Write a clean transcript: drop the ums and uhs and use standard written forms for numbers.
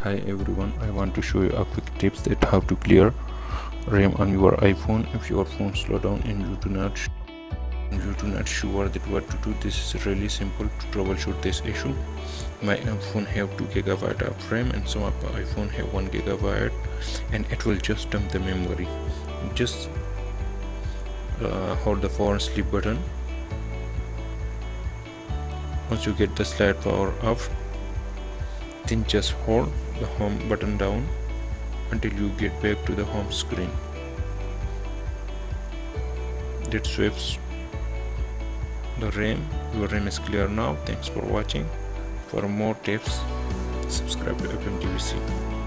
Hi everyone, I want to show you a quick tips that how to clear RAM on your iPhone if your phone slow down and you do not sure that what to do. This is really simple to troubleshoot this issue. My iPhone have 2 GB of RAM and some of my iPhone have 1 GB, and it will just dump the memory. Just hold the power sleep button. Once you get the slide power off, then just hold the home button down until you get back to the home screen. That swaps the RAM. Your RAM is clear now. Thanks for watching. For more tips, subscribe to FMTVC.